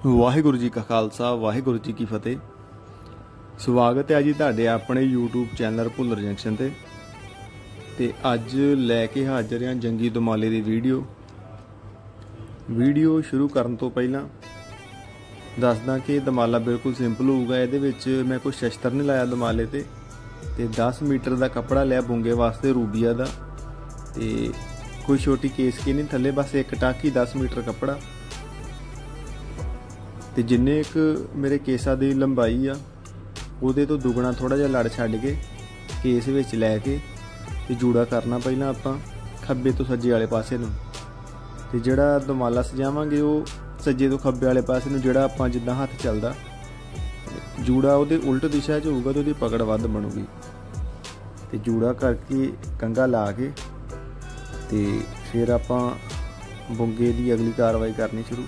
वाहिगुरू जी का खालसा वाहिगुरू जी की फतेह। स्वागत है जी तुहाडे अपने यूट्यूब चैनल भुल्लर जंक्शन ते अज लैके हाजिर हाँ जंगी दमाले की वीडियो शुरू करन तो पहला दसदा कि दमाला बिल्कुल सिंपल होगा। ये मैं कोई शस्त्र नहीं लाया दमाले ते 10 मीटर का कपड़ा लिया बुंगे वास्ते रूबिया का, कोई छोटी केस की नहीं थले, बस एक टाकी 10 मीटर कपड़ा तो जिन्ने एक मेरे केसा की लंबाई आ उहदे तो दुगना थोड़ा जिहा लड़ छड्ड के केस विच लैके ते जूड़ा करना पहला आपां खब्बे तो सज्जे वाले पासे नूं, ते जिहड़ा दमाला सजावांगे वो सज्जे तो खब्बे वाले पासे नूं, जिहड़ा आपां जिद्दां हत्थ चलदा जूड़ा उहदे उल्ट दिशा च होऊगा तो उहदी पकड़ वध बनूगी। ते जूड़ा करके कंघा ला के ते फिर आपां बुंगे की अगली कार्रवाई करनी शुरू।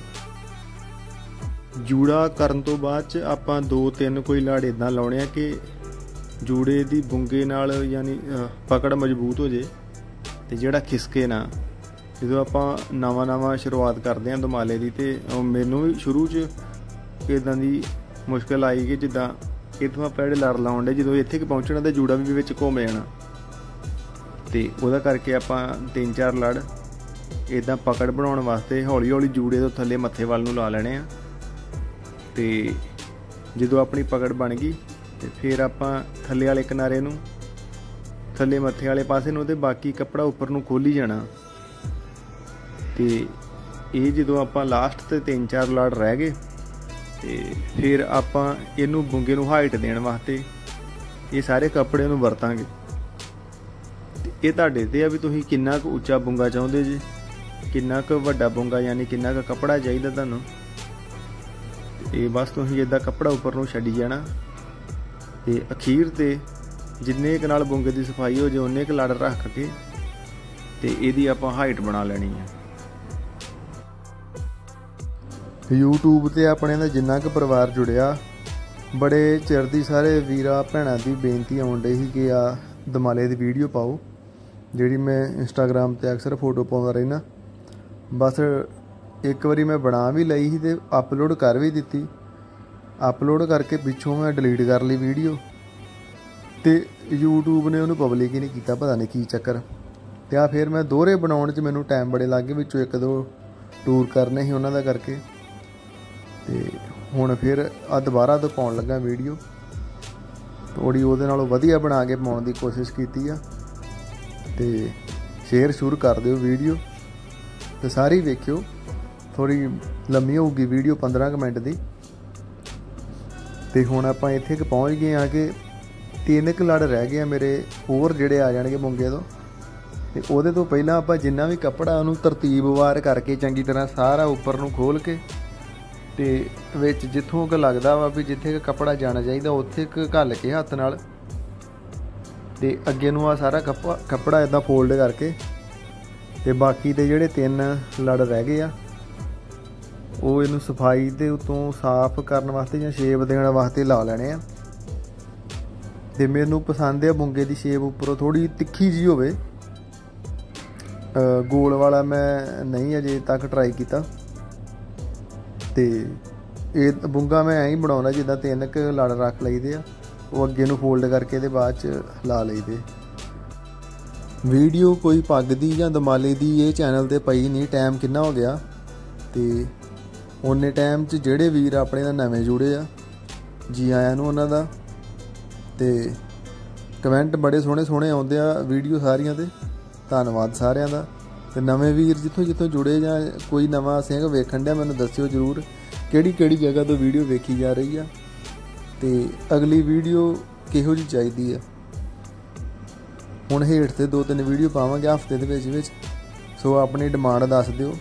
जूड़ा करन तो बाद च आपां 2-3 कोई लड़ इदां लाउणे आ कि जूड़े दी बुंगे नाल यानी पकड़ मजबूत हो जाए ते जिहड़ा खिसके ना। जो आपां नवां शुरुआत करते हैं दमाले की, तो मैनू भी शुरू च इदां दी मुश्किल आई कि जिद्दां इत्थों आपां जिहड़े लड़ लाउण डे जो इत्थे पहुंचना तो जूड़ा भी विच घुम जाना, तो उहदा करके आपां 3-4 लड़ इदां पकड़ बनाउण वास्ते हौली हौली जूड़े तो थल्ले मत्थे वाल नूं ला लैणे आ। तो जो अपनी पकड़ बन गई तो फिर आपां थल्ले वाले किनारे नूं थल्ले मत्थे वाले पासे नूं ते बाकी कपड़ा उपर नूं खोली जाना। तो ये जो आपां लास्ट ते 3-4 लड़ रह गए तो फिर आपां इहनूं बुंगे नूं हाइट देण वास्ते ये सारे कपड़े नूं वरतांगे। ये तुहाडे ते आ भी तुसीं किन्ना क उच्चा बुंगा चाहुंदे जी, किन्ना क वड्डा बुंगा यानी किन्ना क कपड़ा चाहीदा तुहानूं। ये बस तुसीं इदां कपड़ा उपर नूं छड्डी जाना ते अखीर ते जिन्ने क नाल बुंगे की सफाई हो जाए उन्ने क लड़ रख के ते इहदी आपां हाइट बना लैनी है। यूट्यूब ते अपने दा जिन्ना क परिवार जुड़िया बड़े चिर दी सारे वीरा भैणां दी बेनती आउण डई ही कि आ दमाले दी वीडियो पाओ, जिहड़ी मैं इंस्टाग्राम ते अक्सर फोटो पाउंदा रहिना। बस एक बारी मैं बना भी लई ही ते अपलोड कर भी दित्ती, अपलोड करके पिछों मैं डिलीट कर ली वीडियो, तो यूट्यूब ने उन्होंने पब्लिक ही नहीं किया, पता नहीं की चक्कर। तो आ फिर मैं दोहरे बनाउण च मैनूं टाइम बड़े लग गए, विचों 1-2 टूर करने ही उन्हां दा करके, तो हुण फिर आ दोबारा तो पाउण लगा वीडियो, थोड़ी उहदे नालों वधिया बना के पाउण दी कोशिश कीती आ। ते शेयर शुरू कर दिओ वीडियो तो सारी वेखिओ, थोड़ी लम्मी होगी वीडियो 15 मिनट की। तो हुण आपां इत्थे क पहुँच गए हाँ कि 3 क लड़ रह गए मेरे होर जिहड़े आ जाणगे बुंगे तो। ते उहदे तो पहलां आपां जिन्ना भी कपड़ा उहनूं तरतीबवार करके चंगी तरह सारा उपर नूं खोल के ते विच जिथों क लगदा वा भी जिथे क कपड़ा जाना चाहिए उत्थे क घल के हत्थ नाल ते अगे नूं आ सारा कपड़ा इदां फोल्ड करके ते बाकी दे जिहड़े 3 लड़ रह गए आ वो इनू सफाई ते उतों साफ करने वास्ते या शेप देने वास्ते ला लेने आ। ते मैनू पसंद है बुंगे की शेप उपरों थोड़ी तिखी जी होवे, गोल वाला मैं नहीं अजे तक ट्राई किया। तो ये बुंगा मैं ऐं बनाउणा जिद्दां 3 क लड़ रख लईदे आ, वो अगे नूं फोल्ड करके ते बाद च ला लईदे। वीडियो कोई पग दी जां दमाले दी ये चैनल ते पई नहीं, टाइम किन्ना हो गया। तो उन्ने टाइम च जिहड़े वीर अपने दा नवें जुड़े आ जी आयां नूं उन्हां दा, ते कमेंट बड़े सोहणे सोहणे आउंदे आ वीडियो सारियां ते, धन्नवाद सारियां दा। ते नवें वीर जिथों जिथों जुड़े जां कोई नवां सिंह वेखण दिया मैनूं दस्सिओ जरूर किहड़ी जगह तो वीडियो वेखी जा रही आ, ते अगली वीडियो किहो जी चाहीदी आ। हुण हेठ ते 2-3 वीडियो पावांगे हफ्ते दे विच, सो अपनी डिमांड दस दिओ।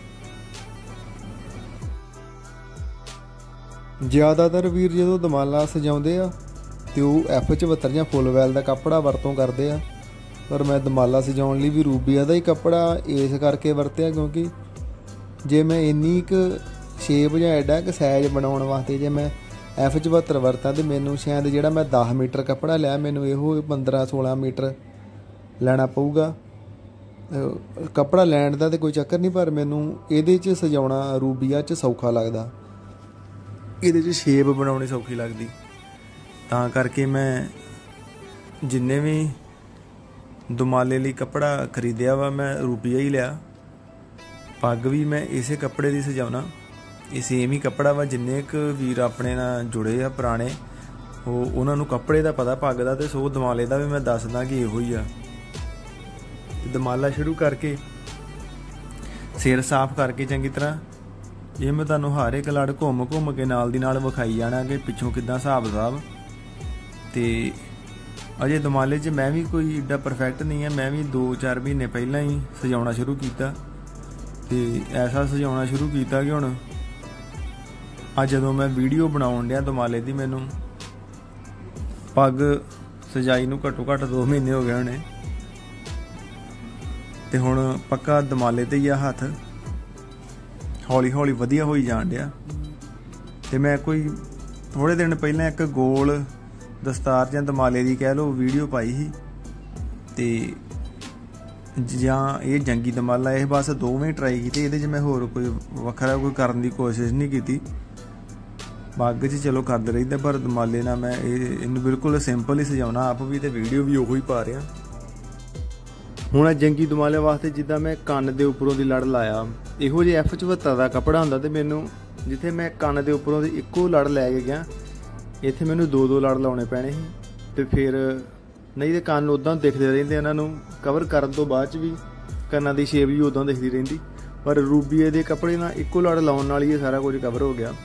ज़्यादातर वीर जो दमाला सजाउंदे आ तो F74 जां फुल वैल का कपड़ा वरतों करते आ, पर मैं दमाला सजाउण लई भी रूबिया का ही कपड़ा इस करके वरत्या क्योंकि जे मैं इन्नी क शेप जां एडा क साइज बनाउण वास्ते जे मैं F74 वरतां तो मैनूं शायद जिहड़ा मैं 10 मीटर कपड़ा लिया मैनूं इहो 15-16 मीटर लैना पऊगा। कपड़ा लैण दा तो कोई चक्कर नहीं, पर मैनूं इहदे च सजाउणा रूबिया च सौखा लगदा। ਇਹਦੇ 'ਚ ਸ਼ੇਪ ਬਣਾਉਣੀ ਸੌਖੀ ਲੱਗਦੀ। ਤਾਂ ਕਰਕੇ ਮੈਂ ਜਿੰਨੇ ਵੀ ਦੁਮਾਲੇ ਲਈ ਕੱਪੜਾ ਖਰੀਦਿਆ ਵਾ ਮੈਂ ਰੁਪਈਆ ਹੀ ਲਿਆ। ਪੱਗ ਵੀ ਮੈਂ ਇਸੇ ਕੱਪੜੇ ਦੀ ਸਜਾਉਣਾ। ਇਹ ਸੇਮ ਹੀ ਕੱਪੜਾ ਵਾ। ਜਿੰਨੇ ਕੁ ਵੀਰ ਆਪਣੇ ਨਾਲ ਜੁੜੇ ਆ ਪੁਰਾਣੇ, ਉਹਨਾਂ ਨੂੰ ਕੱਪੜੇ ਦਾ ਪਤਾ ਪੱਗ ਦਾ, ਤੇ ਸੋ ਦਮਾਲੇ ਦਾ ਵੀ ਮੈਂ ਦੱਸਦਾ ਕਿ ਇਹੋ ਹੀ ਆ। ਦਮਾਲਾ ਸ਼ੁਰੂ ਕਰਕੇ ਸਿਰ ਸਾਫ਼ ਕਰਕੇ ਚੰਗੀ ਤਰ੍ਹਾਂ ਇਹ ਮੈਂ ਤੁਹਾਨੂੰ ਹਰ ਇੱਕ ਲੜ ਘੁੰਮ ਘੁੰਮ ਕੇ ਨਾਲ ਦੀ ਨਾਲ ਵਿਖਾਈ ਜਾਣਾ ਕਿ ਪਿੱਛੋਂ ਕਿੱਦਾਂ ਹਿਸਾਬ ਕਿਤਾਬ। ਤੇ ਅਜੇ ਦਮਾਲੇ 'ਚ ਮੈਂ ਵੀ ਕੋਈ ਏਡਾ ਪਰਫੈਕਟ ਨਹੀਂ ਹੈ। ਮੈਂ ਵੀ 2-4 ਮਹੀਨੇ ਪਹਿਲਾਂ ਹੀ ਸਜਾਉਣਾ ਸ਼ੁਰੂ ਕੀਤਾ, ਤੇ ਐਸਾ ਸਜਾਉਣਾ ਸ਼ੁਰੂ ਕੀਤਾ ਕਿ ਹੁਣ ਅੱਜ ਜਦੋਂ ਮੈਂ ਵੀਡੀਓ ਬਣਾਉਣ ਡਿਆ ਦਮਾਲੇ ਦੀ, ਮੈਨੂੰ ਪੱਗ ਸਜਾਈ ਨੂੰ ਘੱਟੋ ਘੱਟ 2 ਮਹੀਨੇ ਹੋ ਗਏ ਹੋਣੇ, ਤੇ ਹੁਣ ਪੱਕਾ ਦਮਾਲੇ ਤੇ ਹੀ ਆ ਹੱਥ। ਹੌਲੀ ਹੌਲੀ ਵਧੀਆ ਹੋਈ ਜਾਣ ਡਿਆ। ਤੇ ਮੈਂ ਕੋਈ ਥੋੜ੍ਹੇ ਦਿਨ ਪਹਿਲਾਂ ਇੱਕ ਗੋਲ ਦਸਤਾਰ ਜਾਂ ਦਮਾਲੇ ਦੀ ਕਹਿ ਲਓ ਵੀਡੀਓ ਪਾਈ ਸੀ, ਤੇ ਜਾਂ ਇਹ ਜੰਗੀ ਦਮਾਲਾ, ਇਹ ਬਸ ਦੋਵੇਂ ਟਰਾਈ ਕੀਤੇ। ਇਹਦੇ 'ਚ ਮੈਂ ਹੋਰ ਕੋਈ ਵੱਖਰਾ ਕੋਈ ਕਰਨ ਦੀ ਕੋਸ਼ਿਸ਼ ਨਹੀਂ ਕੀਤੀ। ਪੱਗ 'ਚ ਚਲੋ ਕਰਦੇ ਰਹੀਦਾ, ਪਰ ਦਮਾਲੇ ਨਾਲ ਮੈਂ ਇਹਨੂੰ ਬਿਲਕੁਲ ਸਿੰਪਲ ਹੀ ਸਜਾਉਣਾ ਆਪ ਵੀ, ਤੇ ਵੀਡੀਓ ਵੀ ਉਹੀ ਪਾ ਰਿਹਾ। ਹੁਣ ਜੰਗੀ ਦਮਾਲੇ ਵਾਸਤੇ ਜਿੱਦਾਂ ਮੈਂ ਕੰਨ ਦੇ ਉੱਪਰੋਂ ਦੀ ਲੜ ਲਾਇਆ, ਇਹੋ ਜਿਹੇ F74 ਦਾ ਕੱਪੜਾ ਹੁੰਦਾ, ਤੇ ਮੈਨੂੰ ਜਿੱਥੇ ਮੈਂ ਕੰਨ ਦੇ ਉੱਪਰੋਂ ਦੀ ਇੱਕੋ ਲੜ ਲੈ ਕੇ ਗਿਆ, ਇੱਥੇ ਮੈਨੂੰ 2-2 ਲੜ ਲਾਉਣੇ ਪੈਣੇ ਸੀ। ਤੇ ਫਿਰ ਨਹੀਂ ਤੇ ਕੰਨ ਉੱਦਾਂ ਦਿਖਦੇ ਰਹਿੰਦੇ, ਇਹਨਾਂ ਨੂੰ ਕਵਰ ਕਰਨ ਤੋਂ ਬਾਅਦ 'ਚ ਵੀ ਕੰਨਾਂ ਦੀ ਸ਼ੇਪ ਵੀ ਉੱਦਾਂ ਦਿਖਦੀ ਰਹਿੰਦੀ। ਪਰ ਰੂਬੀਏ ਦੇ ਕੱਪੜੇ ਨਾਲ ਇੱਕੋ ਲੜ ਲਾਉਣ ਨਾਲ ਹੀ ਇਹ ਸਾਰਾ ਕੁਝ ਕਵਰ ਹੋ ਗਿਆ।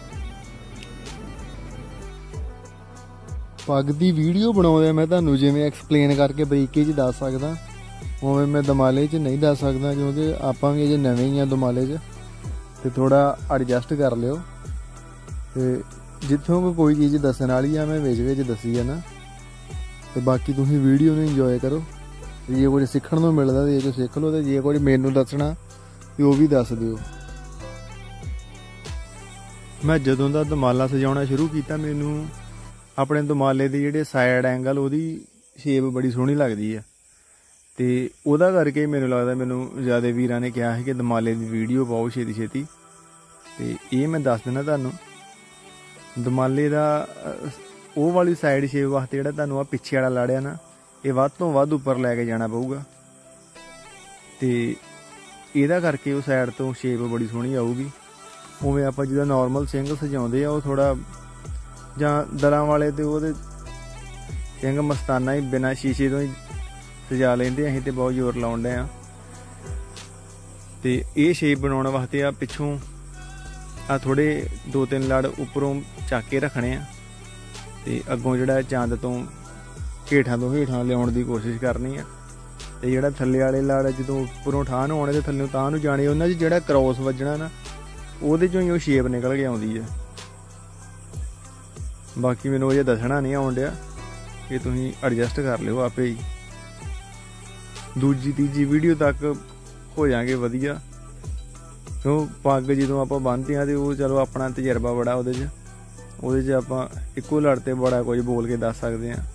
ਪੱਗ ਦੀ ਵੀਡੀਓ ਬਣਾਉਂਦੇ ਮੈਂ ਤੁਹਾਨੂੰ ਜਿਵੇਂ ਐਕਸਪਲੇਨ ਕਰਕੇ ਬਰੀਕੀ 'ਚ ਦੱਸ ਸਕਦਾ, ਉਵੇਂ ਮੈਂ ਦਮਾਲੇ 'ਚ ਨਹੀਂ ਦੱਸ ਸਕਦਾ, ਕਿਉਂਕਿ ਆਪਾਂ ਵੀ ਅਜੇ ਨਵੇਂ ਹੀ ਆ ਦਮਾਲੇ 'ਚ, ਤੇ ਥੋੜਾ ਐਡਜਸਟ ਕਰ ਲਿਓ। ਤੇ ਜਿੱਥੋਂ ਕੋਈ ਚੀਜ਼ ਦੱਸਣ ਵਾਲੀ ਆ ਮੈਂ ਵਿੱਚ ਦੱਸੀ ਜਾਣਾ, ਤੇ ਬਾਕੀ ਤੁਸੀਂ ਵੀਡੀਓ ਨੂੰ ਇੰਜੋਏ ਕਰੋ। ਜੇ ਕੁਝ ਸਿੱਖਣ ਨੂੰ ਮਿਲਦਾ ਤੇ ਇਹ ਜੋ ਸਿੱਖ ਲਓ, ਤੇ ਜੇ ਕੁਝ ਮੈਨੂੰ ਦੱਸਣਾ ਤੇ ਉਹ ਵੀ ਦੱਸ ਦਿਓ। ਮੈਂ ਜਦੋਂ ਦਾ ਦਮਾਲਾ ਸਜਾਉਣਾ ਸ਼ੁਰੂ ਕੀਤਾ, ਮੈਨੂੰ ਆਪਣੇ ਦਮਾਲੇ ਦੇ ਜਿਹੜੇ ਸਾਈਡ ਐਂਗਲ ਉਹਦੀ ਸ਼ੇਪ ਬੜੀ ਸੋਹਣੀ ਲੱਗਦੀ ਆ, ਤੇ ਉਹਦਾ ਕਰਕੇ ਮੈਨੂੰ ਲੱਗਦਾ ਮੈਨੂੰ ਜ਼ਿਆਦਾ ਵੀਰਾਂ ਨੇ ਕਿਹਾ ਸੀ ਕਿ ਦਮਾਲੇ ਦੀ ਵੀਡੀਓ ਪਾਓ ਛੇਤੀ ਛੇਤੀ। ਤੇ ਇਹ ਮੈਂ ਦੱਸ ਦਿੰਦਾ ਤੁਹਾਨੂੰ, ਦਮਾਲੇ ਦਾ ਉਹ ਵਾਲੀ ਸਾਈਡ ਸ਼ੇਪ ਵਾਸਤੇ ਜਿਹੜਾ ਤੁਹਾਨੂੰ ਆ ਪਿੱਛੇ ਵਾਲਾ ਲੜਿਆ ਨਾ, ਇਹ ਵੱਧ ਤੋਂ ਵੱਧ ਉੱਪਰ ਲੈ ਕੇ ਜਾਣਾ ਪਊਗਾ, ਤੇ ਇਹਦਾ ਕਰਕੇ ਉਹ ਸਾਈਡ ਤੋਂ ਸ਼ੇਪ ਬੜੀ ਸੋਹਣੀ ਆਊਗੀ। ਉਵੇਂ ਆਪਾਂ ਜਿੱਦਾਂ ਨੋਰਮਲ ਸਿੰਘ ਸਜਾਉਂਦੇ ਆ, ਉਹ ਥੋੜਾ ਜਾਂ ਦਲਾਂ ਵਾਲੇ ਤੇ ਉਹਦੇ ਸਿੰਘ ਮਸਤਾਨਾ ਹੀ ਬਿਨਾਂ ਸ਼ੀਸ਼ੇ ਤੋਂ ਹੀ ਸਜਾ ਲੈਂਦੇ। ਅਸੀਂ ਤੇ ਬਹੁਤ ਜ਼ੋਰ ਲਾਉਣ ਡਏ ਆ, ਤੇ ਇਹ ਸ਼ੇਪ ਬਣਾਉਣ ਵਾਸਤੇ ਆ ਪਿੱਛੋਂ ਆ ਥੋੜੇ 2-3 ਲੜ ਉੱਪਰੋਂ ਚੱਕ ਕੇ ਰੱਖਣੇ ਆ, ਤੇ ਅੱਗੋਂ ਜਿਹੜਾ ਚੰਦ ਤੋਂ ਹੇਠਾਂ ਲਿਆਉਣ ਦੀ ਕੋਸ਼ਿਸ਼ ਕਰਨੀ ਆ। ਤੇ ਜਿਹੜਾ ਥੱਲੇ ਵਾਲੇ ਲੜ ਜਦੋਂ ਉੱਪਰੋਂ ਠਾਹ ਨੂੰ ਆਉਣੇ ਤੇ ਥੱਲੇ ਤਾਂ ਨੂੰ ਜਾਣੇ, ਉਹਨਾਂ 'ਚ ਜਿਹੜਾ ਕ੍ਰੋਸ ਵੱਜਣਾ ਨਾ, ਉਹਦੇ 'ਚੋਂ ਹੀ ਉਹ ਸ਼ੇਪ ਨਿਕਲ ਕੇ ਆਉਂਦੀ ਆ। ਬਾਕੀ ਮੈਨੂੰ ਅਜੇ ਦੱਸਣਾ ਨਹੀਂ ਆਉਣ ਡਿਆ, ਇਹ ਤੁਸੀਂ ਐਡਜਸਟ ਕਰ ਲਿਓ ਆਪੇ ਹੀ। ਦੂਜੀ ਤੀਜੀ ਵੀਡੀਓ ਤੱਕ ਹੋ ਜਾਣਗੇ ਵਧੀਆ, ਕਿਉਂ ਪੱਗ ਜਦੋਂ ਆਪਾਂ ਬੰਨ੍ਹਦੇ ਹਾਂ ਤੇ ਉਹ ਚਲੋ ਆਪਣਾ ਤਜਰਬਾ ਬੜਾ ਉਹਦੇ 'ਚ ਆਪਾਂ ਇੱਕੋ ਲੜ ਤੇ ਬੜਾ ਕੁਝ ਬੋਲ ਕੇ ਦੱਸ ਸਕਦੇ ਹਾਂ।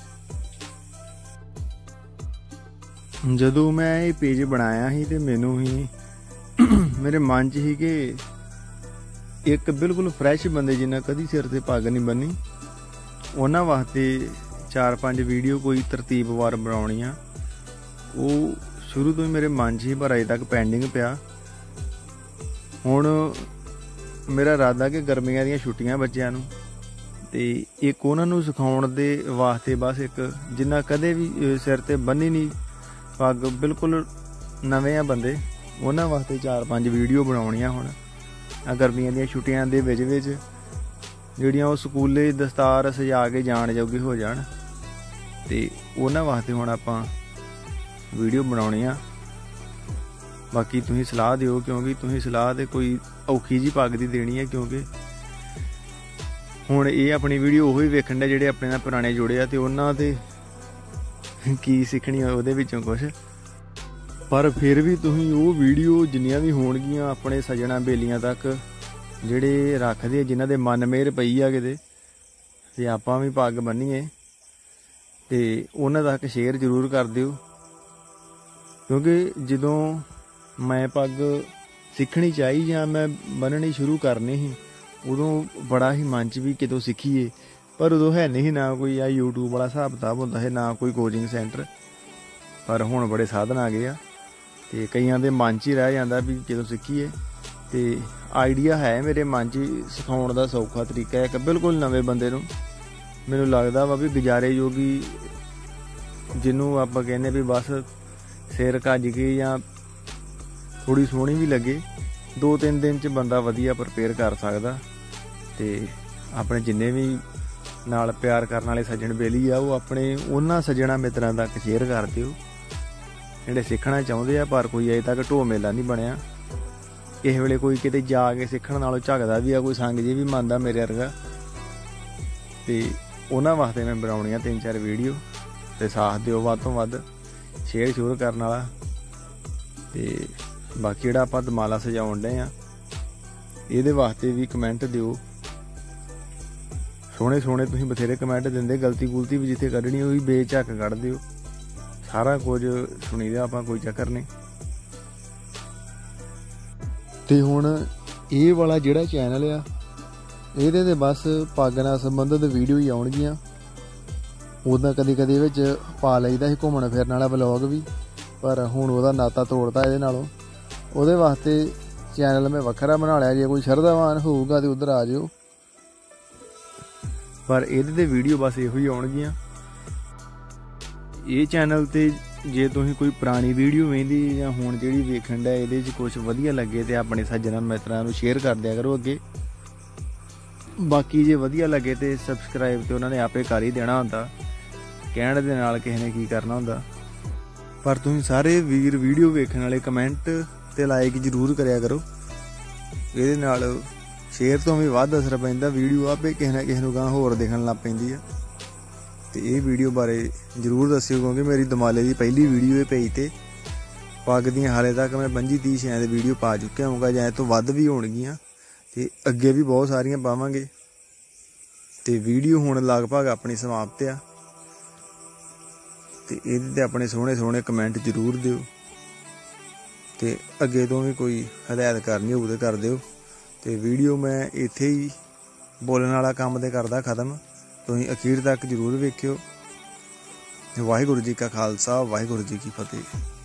ਜਦੋਂ ਮੈਂ ਇਹ ਪੇਜ ਬਣਾਇਆ ਸੀ ਤੇ ਮੈਨੂੰ ਹੀ ਮੇਰੇ ਮਨ 'ਚ ਸੀ ਕਿ ਇੱਕ ਬਿਲਕੁਲ ਫਰੈਸ਼ ਬੰਦੇ ਜਿੰਨਾ ਕਦੀ ਸਿਰ ਤੇ ਪੱਗ ਨਹੀਂ ਬੰਨੀ, ਉਹਨਾਂ ਵਾਸਤੇ 4-5 ਵੀਡੀਓ ਕੋਈ ਤਰਤੀਬਵਾਰ ਬਣਾਉਣੀ ਆ। ਉਹ ਸ਼ੁਰੂ ਤੋਂ ਹੀ ਮੇਰੇ ਮਨ 'ਚ ਹੀ, ਪਰ ਅਜੇ ਤੱਕ ਪੈਂਡਿੰਗ ਪਿਆ। ਹੁਣ ਮੇਰਾ ਇਰਾਦਾ ਕਿ ਗਰਮੀਆਂ ਦੀਆਂ ਛੁੱਟੀਆਂ ਬੱਚਿਆਂ ਨੂੰ, ਤੇ ਇੱਕ ਉਹਨਾਂ ਨੂੰ ਸਿਖਾਉਣ ਦੇ ਵਾਸਤੇ ਬਸ ਇੱਕ ਜਿੰਨਾ ਕਦੇ ਵੀ ਸਿਰ ਤੇ ਬੰਨੀ ਨਹੀਂ ਪੱਗ, ਬਿਲਕੁਲ ਨਵੇਂ ਆ ਬੰਦੇ, ਉਹਨਾਂ ਵਾਸਤੇ 4-5 ਵੀਡੀਓ ਬਣਾਉਣੀਆਂ ਹੁਣ ਆ ਗਰਮੀਆਂ ਦੀਆਂ ਛੁੱਟੀਆਂ ਦੇ ਵਿੱਚ ਜਿਹੜੀਆਂ ਉਹ ਸਕੂਲੇ ਦਸਤਾਰ ਸਜਾ ਕੇ ਜਾਣ ਜੋਗੇ ਹੋ ਜਾਣ, ਤੇ ਉਹਨਾਂ ਵਾਸਤੇ ਹੁਣ ਆਪਾਂ ਵੀਡੀਓ ਬਣਾਉਣੀ ਆ। ਬਾਕੀ ਤੁਸੀਂ ਸਲਾਹ ਦਿਓ, ਕਿਉਂਕਿ ਤੁਸੀਂ ਸਲਾਹ ਤੇ ਕੋਈ ਔਖੀ ਜੀ ਪੱਗ ਦੀ ਦੇਣੀ ਹੈ, ਕਿਉਂਕਿ ਹੁਣ ਇਹ ਆਪਣੀ ਵੀਡੀਓ ਉਹੀ ਵੇਖਣ ਦੇ ਜਿਹੜੇ ਆਪਣੇ ਨਾਲ ਪੁਰਾਣੇ ਜੁੜੇ ਆ, ਤੇ ਉਹਨਾਂ ਤੇ ਕੀ ਸਿੱਖਣੀ ਆ ਉਹਦੇ ਵਿੱਚੋਂ ਕੁਛ। ਪਰ ਫਿਰ ਵੀ ਤੁਸੀਂ ਉਹ ਵੀਡੀਓ ਜਿੰਨੀਆਂ ਵੀ ਹੋਣਗੀਆਂ ਆਪਣੇ ਸੱਜਣਾ ਬੇਲੀਆਂ ਤੱਕ ਜਿਹੜੇ ਰੱਖਦੇ ਆ, ਜਿਨ੍ਹਾਂ ਦੇ ਮਨ ਮੇਰ ਪਈ ਆ ਕਿਤੇ ਤੇ ਆਪਾਂ ਵੀ ਪੱਗ ਬੰਨੀਏ, ਤੇ ਉਹਨਾਂ ਤੱਕ ਸ਼ੇਅਰ ਜ਼ਰੂਰ ਕਰ ਦਿਓ। ਕਿਉਂਕਿ ਜਦੋਂ ਮੈਂ ਪੱਗ ਸਿੱਖਣੀ ਚਾਹੀ ਜਾਂ ਮੈਂ ਬੰਨਣੀ ਸ਼ੁਰੂ ਕਰਨੀ ਸੀ, ਉਦੋਂ ਬੜਾ ਹੀ ਮਨ 'ਚ ਵੀ ਕਿਤੋਂ ਸਿੱਖੀਏ, ਪਰ ਉਦੋਂ ਹੈ ਨਹੀਂ ਨਾ ਕੋਈ ਆ YouTube ਵਾਲਾ ਹਿਸਾਬ ਕਿਤਾਬ ਹੁੰਦਾ ਹੈ, ਨਾ ਕੋਈ ਕੋਚਿੰਗ ਸੈਂਟਰ। ਪਰ ਹੁਣ ਬੜੇ ਸਾਧਨ ਆ ਗਏ ਆ, ਅਤੇ ਕਈਆਂ ਦੇ ਮਨ 'ਚ ਹੀ ਰਹਿ ਜਾਂਦਾ ਵੀ ਕਿਤੋਂ ਸਿੱਖੀਏ। ਅਤੇ ਆਈਡੀਆ ਹੈ ਮੇਰੇ ਮਨ 'ਚ ਸਿਖਾਉਣ ਦਾ ਸੌਖਾ ਤਰੀਕਾ ਇੱਕ ਬਿਲਕੁਲ ਨਵੇਂ ਬੰਦੇ ਨੂੰ। ਮੈਨੂੰ ਲੱਗਦਾ ਵਾ ਵੀ ਗੁਜ਼ਾਰੇਯੋਗੀ, ਜਿਹਨੂੰ ਆਪਾਂ ਕਹਿੰਦੇ ਵੀ ਬਸ ਸਿਰ ਕੱਜ ਕੇ ਜਾਂ ਥੋੜ੍ਹੀ ਸੋਹਣੀ ਵੀ ਲੱਗੇ, 2-3 ਦਿਨ 'ਚ ਬੰਦਾ ਵਧੀਆ ਪ੍ਰਪੇਅਰ ਕਰ ਸਕਦਾ। ਅਤੇ ਆਪਣੇ ਜਿੰਨੇ ਵੀ ਨਾਲ ਪਿਆਰ ਕਰਨ ਵਾਲੇ ਸੱਜਣ ਬੇਲੀ ਆ, ਉਹ ਆਪਣੇ ਉਹਨਾਂ ਸੱਜਣਾ ਮਿੱਤਰਾਂ ਤੱਕ ਸ਼ੇਅਰ ਕਰ ਦਿਓ ਜਿਹੜੇ ਸਿੱਖਣਾ ਚਾਹੁੰਦੇ ਆ, ਪਰ ਕੋਈ ਅਜੇ ਤੱਕ ਢੋ ਮੇਲਾ ਨਹੀਂ ਬਣਿਆ। ਕਿਸੇ ਵੇਲੇ ਕੋਈ ਕਿਤੇ ਜਾ ਕੇ ਸਿੱਖਣ ਨਾਲੋਂ ਝੱਕਦਾ ਵੀ ਆ, ਕੋਈ ਸੰਗ ਜੀ ਵੀ ਮੰਨਦਾ ਮੇਰੇ ਵਰਗਾ, ਅਤੇ ਉਹਨਾਂ ਵਾਸਤੇ ਮੈਂ ਬਣਾਉਣੀਆਂ 3-4 ਵੀਡੀਓ। ਅਤੇ ਸਾਥ ਦਿਓ ਵੱਧ ਤੋਂ ਵੱਧ, ਸ਼ੇਅਰ ਕਰਨ ਵਾਲਾ। ਅਤੇ ਬਾਕੀ ਜਿਹੜਾ ਆਪਾਂ ਦਮਾਲਾ ਸਜਾਉਣ ਡਏ ਆ, ਇਹਦੇ ਵਾਸਤੇ ਵੀ ਕਮੈਂਟ ਦਿਓ। ਸੋਹਣੇ ਸੋਹਣੇ ਤੁਸੀਂ ਬਥੇਰੇ ਕਮੈਂਟ ਦਿੰਦੇ, ਗਲਤੀ ਗੁਲਤੀ ਵੀ ਜਿੱਥੇ ਕੱਢਣੀ ਉਹ ਵੀ ਬੇਝੱਕ ਕੱਢ ਦਿਓ। ਸਾਰਾ ਕੁਝ ਸੁਣੀ ਦਾ ਆਪਾਂ, ਕੋਈ ਚੱਕਰ ਨਹੀਂ। ਅਤੇ ਹੁਣ ਇਹ ਵਾਲਾ ਜਿਹੜਾ ਚੈਨਲ ਆ, ਇਹਦੇ 'ਤੇ ਬਸ ਪੱਗ ਨਾਲ ਸੰਬੰਧਿਤ ਵੀਡੀਓ ਹੀ ਆਉਣਗੀਆਂ। ਉੱਦਾਂ ਕਦੇ ਕਦੇ ਵਿੱਚ ਪਾ ਲਈਦਾ ਸੀ ਘੁੰਮਣ ਫਿਰਨ ਵਾਲਾ ਵਲੋਗ ਵੀ, ਪਰ ਹੁਣ ਉਹਦਾ ਨਾਤਾ ਤੋੜਤਾ ਇਹਦੇ ਨਾਲੋਂ। ਉਹਦੇ ਵਾਸਤੇ ਚੈਨਲ ਮੈਂ ਵੱਖਰਾ ਬਣਾ ਲਿਆ, ਜੇ ਕੋਈ ਸ਼ਰਧਾਵਾਨ ਹੋਊਗਾ ਤਾਂ ਉੱਧਰ ਆ ਜਾਇਓ। ਪਰ ਇਹਦੇ 'ਤੇ ਵੀਡੀਓ ਬਸ ਇਹੋ ਹੀ ਆਉਣਗੀਆਂ। ਇਹ ਚੈਨਲ 'ਤੇ ਜੇ ਤੁਸੀਂ ਕੋਈ ਪੁਰਾਣੀ ਵੀਡੀਓ ਵੇਖਦੇ ਜਾਂ ਹੁਣ ਜਿਹੜੀ ਵੇਖਣ ਦਾ ਇਹਦੇ 'ਚ ਕੁਛ ਵਧੀਆ ਲੱਗੇ ਤਾਂ ਆਪਣੇ ਸੱਜਣਾਂ ਮਿੱਤਰਾਂ ਨੂੰ ਸ਼ੇਅਰ ਕਰ ਦਿਆ ਕਰੋ ਅੱਗੇ। ਬਾਕੀ ਜੇ ਵਧੀਆ ਲੱਗੇ ਤਾਂ ਸਬਸਕ੍ਰਾਈਬ ਤਾਂ ਉਹਨਾਂ ਨੇ ਆਪੇ ਕਰ ਹੀ ਦੇਣਾ ਹੁੰਦਾ, ਕਹਿਣ ਦੇ ਨਾਲ ਕਿਸੇ ਨੇ ਕੀ ਕਰਨਾ ਹੁੰਦਾ। ਪਰ ਤੁਸੀਂ ਸਾਰੇ ਵੀਰ ਵੀਡੀਓ ਵੇਖਣ ਵਾਲੇ ਕਮੈਂਟ ਅਤੇ ਲਾਈਕ ਜ਼ਰੂਰ ਕਰਿਆ ਕਰੋ, ਇਹਦੇ ਨਾਲ ਸ਼ੇਅਰ ਤੋਂ ਵੀ ਵੱਧ ਅਸਰ ਪੈਂਦਾ। ਵੀਡੀਓ ਆਪੇ ਕਿਸੇ ਨਾ ਕਿਸੇ ਨੂੰ ਗਾਂ ਹੋਰ ਦੇਖਣ ਲੱਗ ਪੈਂਦੀ ਆ। ਅਤੇ ਇਹ ਵੀਡੀਓ ਬਾਰੇ ਜ਼ਰੂਰ ਦੱਸਿਓ, ਕਿਉਂਕਿ ਮੇਰੀ ਦਮਾਲੇ ਦੀ ਪਹਿਲੀ ਵੀਡੀਓ ਇਹ ਪੇਜ 'ਤੇ। ਪੱਗ ਦੀਆਂ ਹਾਲੇ ਤੱਕ ਮੈਂ 25-30 ਛਿਆਂ ਦੀ ਵੀਡੀਓ ਪਾ ਚੁੱਕਿਆ ਹੋਊਗਾ, ਜਾਂ ਇਹ ਤੋਂ ਵੱਧ ਵੀ ਹੋਣਗੀਆਂ, ਅਤੇ ਅੱਗੇ ਵੀ ਬਹੁਤ ਸਾਰੀਆਂ ਪਾਵਾਂਗੇ। ਅਤੇ ਵੀਡੀਓ ਹੁਣ ਲਗਭਗ ਆਪਣੀ ਸਮਾਪਤ ਆ, ਅਤੇ ਇਹਦੇ 'ਤੇ ਆਪਣੇ ਸੋਹਣੇ ਸੋਹਣੇ ਕਮੈਂਟ ਜ਼ਰੂਰ ਦਿਓ। ਅਤੇ ਅੱਗੇ ਤੋਂ ਵੀ ਕੋਈ ਹਦਾਇਤ ਕਰਨੀ ਹੋਊ ਤਾਂ ਕਰ ਦਿਓ। ਅਤੇ ਵੀਡੀਓ ਮੈਂ ਇੱਥੇ ਹੀ ਬੋਲਣ ਵਾਲਾ ਕੰਮ ਤੇ ਕਰਦਾ ਖਤਮ, ਤੁਸੀਂ ਅਖੀਰ ਤੱਕ ਜ਼ਰੂਰ ਵੇਖਿਓ। ਵਾਹਿਗੁਰੂ ਜੀ ਕਾ ਖਾਲਸਾ, ਵਾਹਿਗੁਰੂ ਜੀ ਕੀ ਫਤਿਹ।